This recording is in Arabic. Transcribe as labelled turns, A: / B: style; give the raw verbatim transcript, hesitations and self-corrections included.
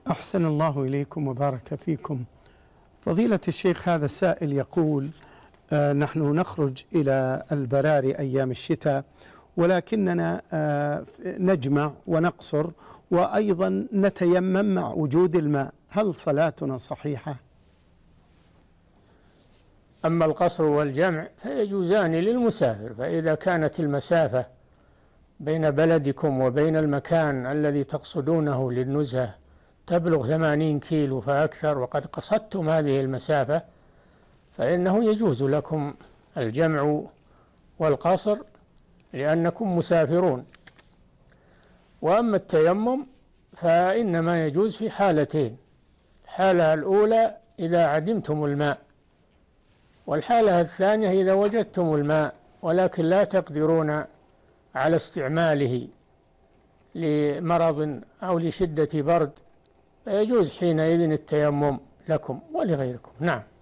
A: أحسن الله إليكم وبارك فيكم. فضيلة الشيخ، هذا السائل يقول: آه نحن نخرج إلى البراري أيام الشتاء، ولكننا آه نجمع ونقصر وأيضا نتيمم مع وجود الماء، هل صلاتنا صحيحة؟
B: أما القصر والجمع فيجوزان للمسافر، فإذا كانت المسافة بين بلدكم وبين المكان الذي تقصدونه للنزهة تبلغ ثمانين كيلو فأكثر وقد قصدتم هذه المسافة، فإنه يجوز لكم الجمع والقصر لأنكم مسافرون. وأما التيمم فإنما يجوز في حالتين: الحالة الأولى إذا عدمتم الماء، والحالة الثانية إذا وجدتم الماء ولكن لا تقدرون على استعماله لمرض أو لشدة برد، فيجوز حينئذ التيمم لكم ولغيركم. نعم.